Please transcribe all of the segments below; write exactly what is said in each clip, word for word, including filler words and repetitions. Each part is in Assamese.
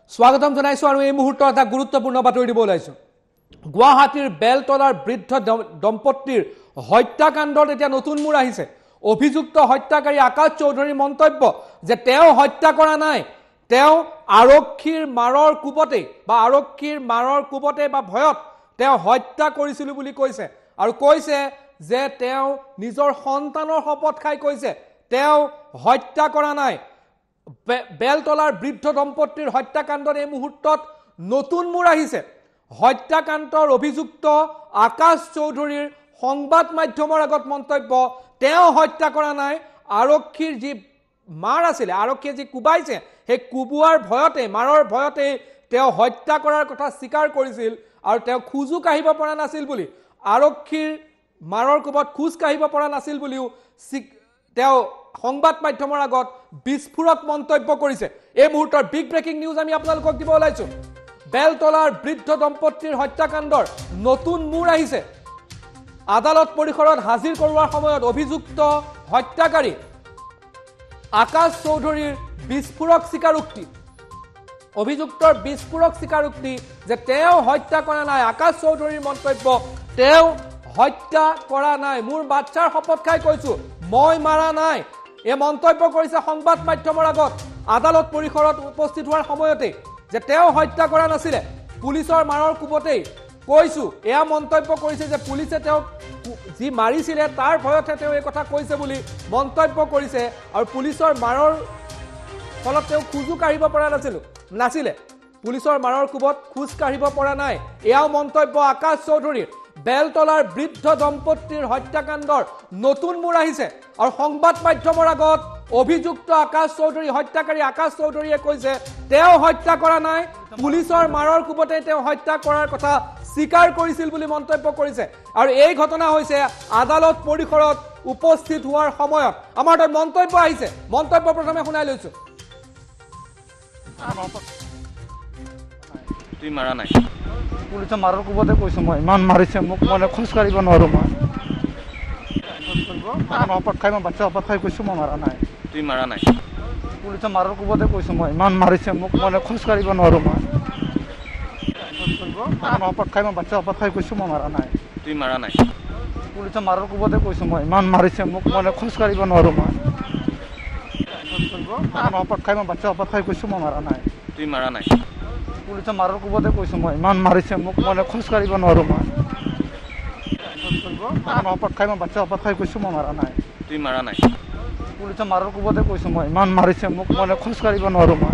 স্বাগতম জানাইছো আৰু এই মুহূৰ্তত এটা গুৰুত্বপূৰ্ণ বাতৰি দিব ওলাইছো গুৱাহাটীৰ বেলতলাৰ বৃদ্ধ দম্পতীৰ হত্যাকাণ্ডত এতিয়া নতুন মূৰ আহিছে অভিযুক্ত হত্যাকাৰী আকাশ চৌধুৰীৰ মন্তব্য যে তেওঁ হত্যা কৰা নাই তেওঁ আৰক্ষীৰ মাৰৰ কুপতে বা আৰক্ষীৰ মাৰৰ কুপতে বা ভয়ত তেওঁ হত্যা কৰিছিল বুলি কৈছে আৰু কৈছে যে তেওঁ নিজৰ সন্তানৰ শপত খাই কৈছে তেওঁ হত্যা কৰা নাই বেলতলাৰ বৃদ্ধ দম্পতীৰ হত্যাকাণ্ডৰ এই মুহূৰ্তত নতুন মূৰ আহিছে হত্যাকাণ্ডৰ অভিযুক্ত আকাশ চৌধুৰীৰ সংবাদ মাধ্যমৰ আগত মন্তব্য তেওঁ হত্যা কৰা নাই আৰক্ষীৰ যি মাৰ আছিল আৰক্ষীয়ে যি কুবাইছে সেই কুবুৱাৰ ভয়তে মাৰৰ ভয়তে তেওঁ হত্যা কৰাৰ কথা স্বীকাৰ কৰিছিল আৰু তেওঁ খুজু কাহিব পৰা নাছিল বুলি আৰক্ষীৰ মাৰৰ কুবত খুজ কাহিব পৰা নাছিল বুলিও তেওঁ সংবাদ মাধ্যমৰ আগত বিস্ফোৰক মন্তব্য কৰিছে এই মুহূৰ্তৰ বিগ ব্ৰেকিং নিউজ আমি আপোনালোকক দিব ওলাইছো বেলতলাৰ বৃদ্ধ দম্পতীৰ হত্যাকাণ্ডৰ নতুন মূৰ আহিছে আদালত পৰিসৰত হাজিৰ কৰোৱাৰ সময়ত অভিযুক্ত হত্যাকাৰী আকাশ চৌধুৰীৰ বিস্ফোৰক স্বীকাৰোক্তি অভিযুক্তৰ বিস্ফোৰক স্বীকাৰোক্তি যে তেওঁ হত্যা কৰা নাই আকাশ চৌধুৰীৰ মন্তব্য তেওঁ হত্যা কৰা নাই মোৰ বাচ্চাৰ শপত খাই কৈছো মই মাৰা নাই এই মন্তব্য কৰিছে সংবাদ মাধ্যমৰ আগত আদালত পৰিসৰত উপস্থিত হোৱাৰ সময়তে যে তেওঁ হত্যা কৰা নাছিলে পুলিচৰ মাৰৰ কুপতেই কৈছো এয়া মন্তব্য কৰিছে যে পুলিচে তেওঁ যি মাৰিছিলে তাৰ ভয়তে তেওঁ এই কথা কৈছে বুলি মন্তব্য কৰিছে আৰু পুলিচৰ মাৰৰ ফলত তেওঁ খুজু কাঢ়িব পৰা নাছিল নাছিলে পুলিচৰ মাৰৰ কুপত খুজ কাঢ়িব পৰা নাই এয়াও মন্তব্য আকাশ চৌধুৰীৰ বেলতলাৰ বৃদ্ধ দম্পতীৰ হত্যাকাণ্ডৰ নতুন মূৰ আহিছে আৰু সংবাদ মাধ্যমৰ আগত অভিযুক্ত আকাশ চৌধুৰী হত্যাকাৰী আকাশ চৌধুৰীয়ে কৈছে তেওঁ হত্যা কৰা নাই পুলিচৰ মাৰৰ কুপতে তেওঁ হত্যা কৰাৰ কথা স্বীকাৰ কৰিছিল বুলি মন্তব্য কৰিছে আৰু এই ঘটনা হৈছে আদালত পৰিসৰত উপস্থিত হোৱাৰ সময়ত আমাৰ তাত মন্তব্য আহিছে মন্তব্য প্ৰথমে শুনাই লৈছো তুই মাৰা নাই পুলিচে মাৰৰ কুপতে কৈছো মই ইমান মাৰিছে মোক মানে খোজ কাঢ়িব নোৱাৰো মই শপত খাই মই বাচ্চা শপত খাই কৈছো মই মাৰা নাই তুই মাৰা নাই পুলিচে মাৰৰ কুপতে কৈছো মই ইমান মাৰিছে মোক মানে খোজ কাঢ়িব নোৱাৰো মই শপত খাই মই বাচ্চা শপত খাই কৈছো মই মাৰা নাই তুই মাৰা নাই পুলিচে মাৰৰ কুপতে কৈছো মই ইমান মাৰিছে মোক মানে খোজ কাঢ়িব নোৱাৰো মই শপত খাই মই বাচ্চা শপত খাই কৈছো মই মাৰা নাই তুই মাৰা নাই পুলিচে মাৰৰ কুপতে কৈছো মই ইমান মাৰিছে মোক মানে খোজ কাঢ়িব নোৱাৰো মই শপত খাই মই বাচ্চা শপত খাই কৈছো মই মাৰা নাই তুই মাৰা নাই পুলিচে মাৰৰ কুপতে কৈছো মই ইমান মাৰিছে মোক মানে খোজ কাঢ়িব নোৱাৰো মই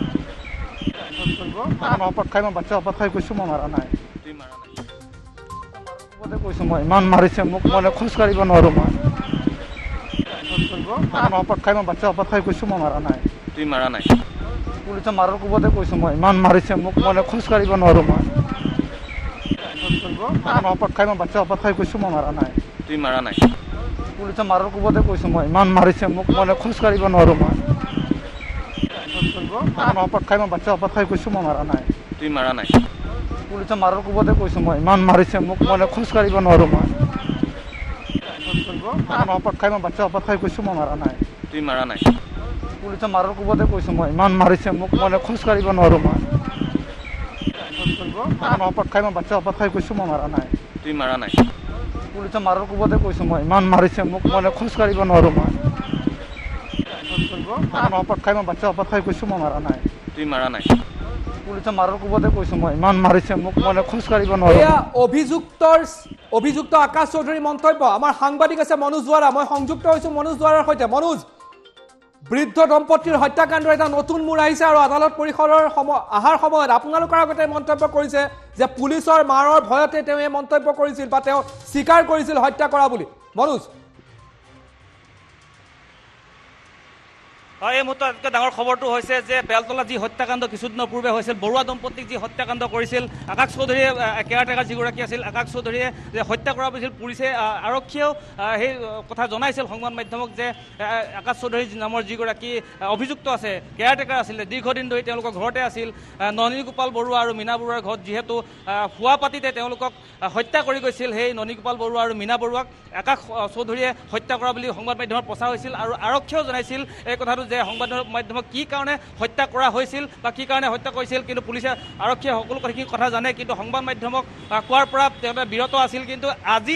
শপত খাই মই বাচ্চা শপত খাই কৈছো মই মাৰা নাই তুই মাৰা নাই কুপতে কৈছো মই ইমান মাৰিছে মোক মানে খোজ কাঢ়িব নোৱাৰো মই শপত খাই মই বাচ্চা শপত খাই কৈছো মই মাৰা নাই তুই মাৰা নাই পুলিচে মাৰৰ কুপতে কৈছো মই ইমান মাৰিছে মোক মানে খোজ কাঢ়িব নোৱাৰো মই শপত খাই মই বাচ্চা শপত খাই কৈছো মই মাৰা নাই তুই মাৰা নাই পুলিচে মাৰৰ কুপতে কৈছো মই ইমান মাৰিছে মোক মানে খোজ কাঢ়িব নোৱাৰো মই শপত খাই মই বাচ্চা শপত খাই কৈছো মই মাৰা নাই তুই মাৰা নাই পুলিচে মাৰৰ কুপতে কৈছো মই ইমান মাৰিছে মোক মানে খোজ কাঢ়িব নোৱাৰো মই শপত খাই মই বাচ্চা শপত খাই কৈছো মই মাৰা নাই তুই মাৰা নাই পুলিচে মাৰৰ কুপতে কৈছো মই ইমান মাৰিছে মোক মানে খোজ কাঢ়িব নোৱাৰো মই শপত খাই মই বাচ্চা শপত খাই কৈছো মই মাৰা নাই তুই মাৰা নাই পুলিচে মাৰৰ কুপতে কৈছো মই ইমান মাৰিছে মোক মানে খোজ কাঢ়িব নোৱাৰো মই শপত খাই মই বাচ্চা শপত খাই কৈছো মই মাৰা নাই তুই মাৰা নাই পুলিচে মাৰৰ কুপতে কৈছো মই ইমান মাৰিছে মোক মানে খোজ কাঢ়িব নোৱাৰো এয়া অভিযুক্তৰ অভিযুক্ত আকাশ চৌধুৰীৰ মন্তব্য আমাৰ সাংবাদিক আছে মনোজ দুৱাৰা মই সংযুক্ত হৈছো মনোজ দুৱাৰাৰ সৈতে মনোজ বৃদ্ধ দম্পতীৰ হত্যাকাণ্ডৰ এটা নতুন মূৰ আহিছে আৰু আদালত পৰিসৰৰ সময় আহাৰ সময়ত আপোনালোকৰ আগতে মন্তব্য কৰিছে যে পুলিচৰ মাৰৰ ভয়তে তেওঁ এই মন্তব্য কৰিছিল বা তেওঁ স্বীকাৰ কৰিছিল হত্যা কৰা বুলি মনোজ এই মুহূৰ্তত আটাইতকৈ ডাঙৰ খবৰটো হৈছে যে বেলতলাত যি হত্যাকাণ্ড কিছুদিনৰ পূৰ্বে হৈছিল বৰুৱা দম্পতীক যি হত্যাকাণ্ড কৰিছিল আকাশ চৌধুৰীয়ে কেয়াৰটেকাৰ যিগৰাকী আছিল আকাশ চৌধুৰীয়ে যে হত্যা কৰা হৈছিল পুলিচে আৰক্ষীয়েও সেই কথা জনাইছিল সংবাদ মাধ্যমক যে আকাশ চৌধুৰী নামৰ যিগৰাকী অভিযুক্ত আছে কেয়াৰটেকাৰ আছিলে দীৰ্ঘদিন ধৰি তেওঁলোকৰ ঘৰতে আছিল ননী গোপাল বৰুৱা আৰু মীনা বৰুৱাৰ ঘৰত যিহেতু ফুৱা পাতিতে তেওঁলোকক হত্যা কৰি গৈছিল সেই ননী গোপাল বৰুৱা আৰু মীনা বৰুৱাক আকাশ চৌধুৰীয়ে হত্যা কৰা বুলি সংবাদ মাধ্যমত প্ৰচাৰ হৈছিল আৰু আৰক্ষীয়েও জনাইছিল এই কথাটো যে সংবাদ মাধ্যমক কি কাৰণে হত্যা কৰা হৈছিল বা কি কাৰণে হত্যা কৰিছিল, কিন্তু পুলিচে আৰক্ষীয়ে সকলো কথাখিনি কথা জানে, কিন্তু সংবাদ মাধ্যমক কোৱাৰ পৰা তেওঁলোকে বিৰত আছিল। কিন্তু আজি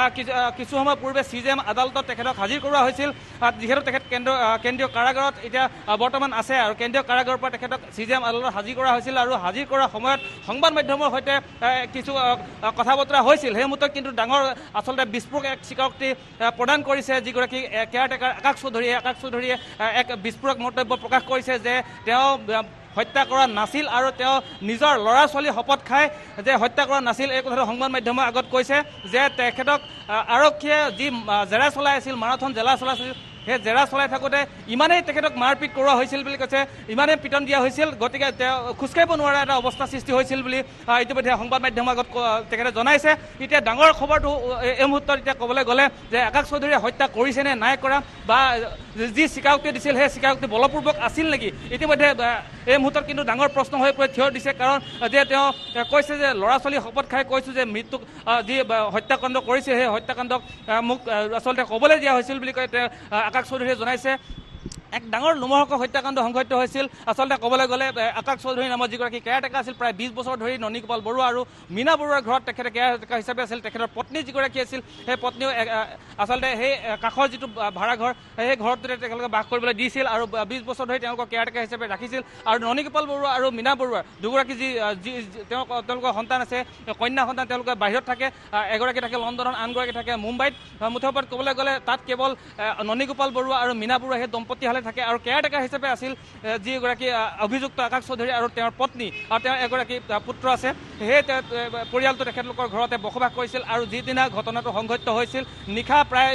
কিছু সময় পূৰ্বে চি জি এম আদালতত তেখেতক হাজিৰ কৰোৱা হৈছিল, যিহেতু তেখেত কেন্দ্ৰ কেন্দ্ৰীয় কাৰাগাৰত এতিয়া বৰ্তমান আছে আৰু কেন্দ্ৰীয় কাৰাগাৰৰ পৰা তেখেতক চি জি এম আদালতত হাজিৰ কৰা হৈছিল। আৰু হাজিৰ কৰাৰ সময়ত সংবাদ মাধ্যমৰ সৈতে কিছু কথা বতৰা হৈছিল। সেই মুহূৰ্তত কিন্তু ডাঙৰ আচলতে বিস্ফোৰক এক স্বীকাৰোক্তি প্ৰদান কৰিছে যিগৰাকী কেয়াৰটেকাৰ আকাশ চৌধুৰীয়ে। আকাশ চৌধুৰীয়ে এক বিস্ফোৰক মন্তব্য প্ৰকাশ কৰিছে যে তেওঁ হত্যা কৰা নাছিল আৰু তেওঁ নিজৰ ল'ৰা ছোৱালী শপত খায় যে হত্যা কৰা নাছিল। এই কথাটো সংবাদ মাধ্যমৰ আগত কৈছে যে তেখেতক আৰক্ষীয়ে যি জেৰা চলাই আছিল, মাৰাথন জেৰা চলাইছিল, সেই জেৰা চলাই থাকোঁতে ইমানেই তেখেতক মাৰপিট কৰোৱা হৈছিল বুলি কৈছে, ইমানেই পিটন দিয়া হৈছিল, গতিকে তেওঁ খোজকাঢ়িব নোৱাৰা এটা অৱস্থা সৃষ্টি হৈছিল বুলি ইতিমধ্যে সংবাদ মাধ্যমৰ আগত তেখেতে জনাইছে। এতিয়া ডাঙৰ খবৰটো এই মুহূৰ্তত এতিয়া ক'বলৈ গ'লে যে আকাশ চৌধুৰীয়ে হত্যা কৰিছে নে নাই কৰা, বা যি স্বীকাৰোক্তি দিছিল সেই স্বীকাৰোক্তি বলপূৰ্বক আছিল নেকি, ইতিমধ্যে এই মুহূৰ্তত কিন্তু ডাঙৰ প্ৰশ্ন হৈ পৰি থিয় দিছে। কাৰণ যে তেওঁ কৈছে যে ল'ৰা ছোৱালী শপত খাই কৈছোঁ যে মৃত্যুক যি হত্যাকাণ্ড কৰিছে সেই হত্যাকাণ্ডক মোক আচলতে ক'বলৈ দিয়া হৈছিল বুলি কৈ তেওঁ আকাশ চৌধুৰীয়ে জনাইছে। এক ডাঙৰ লোমহৰ্ষক হত্যাকাণ্ড সংঘটিত হৈছিল। আচলতে ক'বলৈ গ'লে আকাশ চৌধুৰী নামৰ যিগৰাকী কেয়াৰটেকাৰ আছিল, প্ৰায় বিছ বছৰ ধৰি ননী গোপাল বৰুৱা আৰু মীনা বৰুৱাৰ ঘৰত তেখেতে কেয়াৰটেকাৰ হিচাপে আছিল। তেখেতৰ পত্নী যিগৰাকী আছিল, সেই পত্নীও আচলতে সেই কাষৰ যিটো ভাড়াঘৰ সেই ঘৰটোতে তেওঁলোকে বাস কৰিবলৈ দিছিল আৰু বিছ বছৰ ধৰি তেওঁলোকক কেয়াৰটেকাৰ হিচাপে ৰাখিছিল। আৰু ননী গোপাল বৰুৱা আৰু মীনা বৰুৱাৰ দুগৰাকী যি তেওঁ তেওঁলোকৰ সন্তান আছে, কন্যা সন্তান, তেওঁলোকে বাহিৰত থাকে, এগৰাকী থাকে লণ্ডনত, আনগৰাকী থাকে মুম্বাইত। মুঠৰ ওপৰত ক'বলৈ গ'লে তাত কেৱল ননী গোপাল বৰুৱা আৰু মীনা বৰুৱা সেই দম্পতী থাকে আৰু কেয়াৰটেকাৰ হিচাপে আছিল যিগৰাকী অভিযুক্ত আকাশ চৌধুৰী আৰু তেওঁৰ পত্নী আৰু তেওঁৰ এগৰাকী পুত্ৰ আছে। সেই পৰিয়ালটো তেখেতলোকৰ ঘৰতে বসবাস কৰিছিল। আৰু যিদিনা ঘটনাটো সংঘটিত হৈছিল নিশা প্ৰায়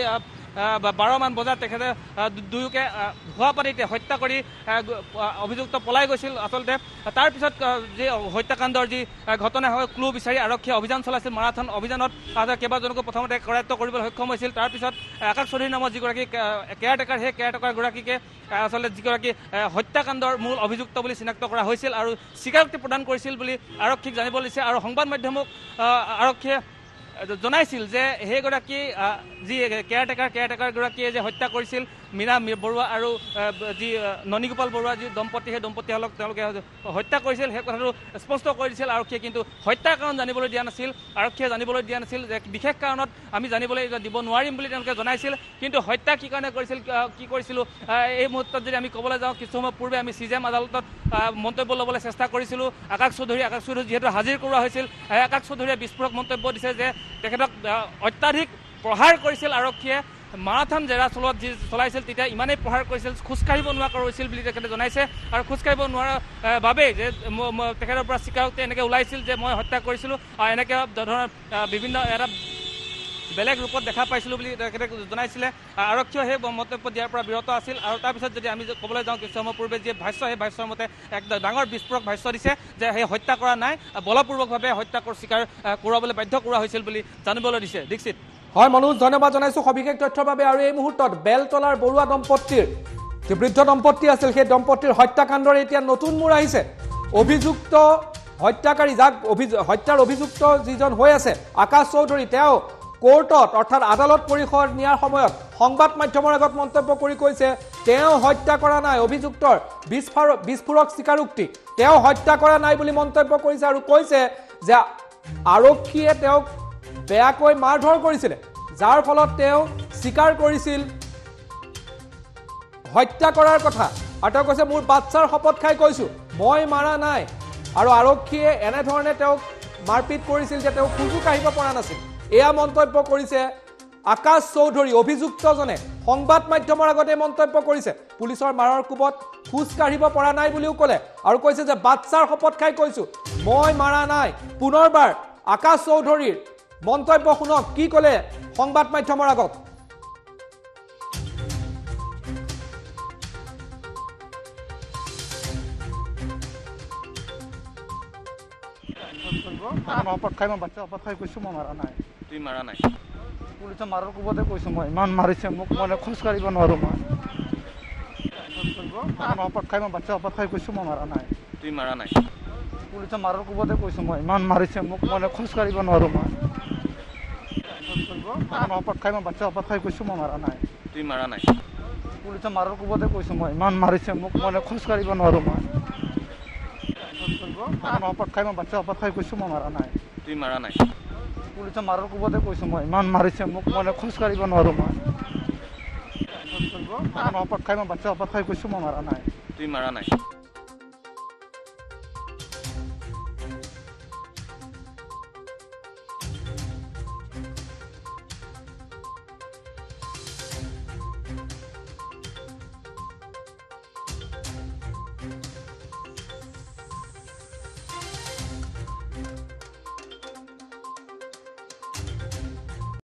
বাৰমান বজাত তেখেতে দুয়োকে ভুৱা পানীতে হত্যা কৰি অভিযুক্ত পলাই গৈছিল। আচলতে তাৰপিছত যি হত্যাকাণ্ডৰ যি ঘটনা হয়, ক্লু বিচাৰি আৰক্ষীয়ে অভিযান চলাইছিল। মাৰাথন অভিযানত কেইবাজনকো প্ৰথমতে কৰায়ত্ব কৰিবলৈ সক্ষম হৈছিল। তাৰপিছত আকাশ চৌধুৰী নামৰ যিগৰাকী কেয়াৰটেকাৰ, সেই কেয়াৰটেকাৰগৰাকীকে আচলতে যিগৰাকী হত্যাকাণ্ডৰ মূল অভিযুক্ত বুলি চিনাক্ত কৰা হৈছিল আৰু স্বীকাৰোক্তি প্ৰদান কৰিছিল বুলি আৰক্ষীক জানিব দিছে। আৰু সংবাদ মাধ্যমক আৰক্ষীয়ে জনাইছিল যে সেইগৰাকী যি কেয়াৰটেকাৰ কেয়াৰটেকাৰগৰাকীয়ে যে হত্যা কৰিছিল মীনা বৰুৱা আৰু যি ননী গোপাল বৰুৱা যি দম্পতী, সেই দম্পতীসকলক তেওঁলোকে হত্যা কৰিছিল, সেই কথাটো স্পষ্ট কৰি দিছিল আৰক্ষীয়ে। কিন্তু হত্যাৰ কাৰণ জানিবলৈ দিয়া নাছিল, আৰক্ষীয়ে জানিবলৈ দিয়া নাছিল, যে বিশেষ কাৰণত আমি জানিবলৈ দিব নোৱাৰিম বুলি তেওঁলোকে জনাইছিল। কিন্তু হত্যা কি কাৰণে কৰিছিল, কি কৰিছিলোঁ, এই মুহূৰ্তত যদি আমি ক'বলৈ যাওঁ, কিছু সময় পূৰ্বে আমি চি জি এম আদালতত মন্তব্য ল'বলৈ চেষ্টা কৰিছিলোঁ আকাশ চৌধুৰী। আকাশ চৌধুৰী যিহেতু হাজিৰ কৰোৱা হৈছিল, আকাশ চৌধুৰীয়ে বিস্ফোৰক মন্তব্য দিছে যে তেখেতক অত্যাধিক প্ৰহাৰ কৰিছিল আৰক্ষীয়ে। মাৰাথন জেৰা চলোৱাত যি চলাইছিল তেতিয়া ইমানেই প্ৰহাৰ কৰিছিল, খোজকাঢ়িব নোৱাৰা কৰিছিল বুলি তেখেতে জনাইছে। আৰু খোজকাঢ়িব নোৱাৰাৰ বাবেই যে তেখেতৰ পৰা স্বীকাৰোক্তি এনেকৈ ওলাইছিল যে মই হত্যা কৰিছিলোঁ, এনেকৈ ধৰণৰ বিভিন্ন এটা বেলেগ ৰূপত দেখা পাইছিলোঁ বুলি তেখেতে জনাইছিলে। আৰক্ষীয়ে সেই মন্তব্য দিয়াৰ পৰা বিৰত আছিল। আৰু তাৰপিছত যদি আমি ক'বলৈ যাওঁ, কিছু সময় পূৰ্বে যি ভাষ্য, সেই ভাষ্যৰ মতে এক ডাঙৰ বিস্ফোৰক ভাষ্য দিছে যে সেই হত্যা কৰা নাই, বলপূৰ্বকভাৱে হত্যা স্বীকাৰ কৰাবলৈ বাধ্য কৰোৱা হৈছিল বুলি জানিবলৈ দিছে। দীক্ষিত। হয় মনোজ, ধন্যবাদ জনাইছোঁ সবিশেষ তথ্যৰ বাবে। আৰু এই মুহূৰ্তত বেলতলাৰ বৰুৱা দম্পতীৰ যি বৃদ্ধ দম্পতী আছিল, সেই দম্পতীৰ হত্যাকাণ্ডৰ এতিয়া নতুন মূৰ আহিছে। অভিযুক্ত হত্যাকাৰী, যাক হত্যাৰ অভিযুক্ত যিজন হৈ আছে আকাশ চৌধুৰী, তেওঁ কোৰ্টত অৰ্থাৎ আদালত পৰিসৰ নিয়াৰ সময়ত সংবাদ মাধ্যমৰ আগত মন্তব্য কৰি কৈছে তেওঁ হত্যা কৰা নাই। অভিযুক্তৰ বিস্ফোৰক বিস্ফোৰক স্বীকাৰোক্তি, তেওঁ হত্যা কৰা নাই বুলি মন্তব্য কৰিছে আৰু কৈছে যে আৰক্ষীয়ে তেওঁক বেয়াকৈ মাৰধৰ কৰিছিলে, যাৰ ফলত তেওঁ স্বীকাৰ কৰিছিল হত্যা কৰাৰ কথা। আৰু তেওঁ কৈছে মোৰ বাচ্চাৰ শপত খাই কৈছোঁ মই মাৰা নাই। আৰু আৰক্ষীয়ে এনেধৰণে তেওঁক মাৰপিট কৰিছিল যে তেওঁ খোজো কাঢ়িব পৰা নাছিল। এয়া মন্তব্য কৰিছে আকাশ চৌধুৰী, অভিযুক্তজনে সংবাদ মাধ্যমৰ আগতে মন্তব্য কৰিছে। পুলিচৰ মাৰৰ কোবত খোজ কাঢ়িব পৰা নাই বুলিও ক'লে আৰু কৈছে যে বাচ্চাৰ শপত খাই কৈছোঁ মই মাৰা নাই। পুনৰবাৰ আকাশ চৌধুৰীৰ মন্তব্য শুনক, কি ক'লে সংবাদ মাধ্যমৰ আগত। শপত খাই মই বাচ্চা শপত খাই কৈছোঁ মই মাৰা নাই। তুমি মাৰা নাই? পুলিচে মাৰৰ কোবতে কৈছোঁ মই, ইমান মাৰিছে মোক, মানে খোজকাঢ়িব নোৱাৰোঁ মই। শপত খাই মই বাচ্চা শপত খাই কৈছোঁ মই মাৰা নাই। তুমি মাৰা নাই? পুলিচে মাৰৰ কোবতে কৈছোঁ মই, ইমান মাৰিছে মোক, মানে খোজকাঢ়িব নোৱাৰোঁ মই। শপত খাই মই বাচ্চা শপত খাই কৈছোঁ মই মাৰা নাই। তুমি মাৰা নাই? পুলিচে মাৰাৰ কোবতে কৈছোঁ মই ইমান মাৰিছে মোক মানে খোজ কাঢ়িব নোৱাৰোঁ মই অপত খাই মই বাচ্ছা অপত খাই কৈছোঁ মই মাৰা নাই তুমি মাৰা নাই পুলিচে মাৰাৰ কোবতে কৈছোঁ মই ইমান মাৰিছে মোক মানে খোজ কাঢ়িব নোৱাৰোঁ মই অপত খাই মই বাচ্ছা অপত খাই কৈছোঁ মই মাৰা নাই তুমি মাৰা নাই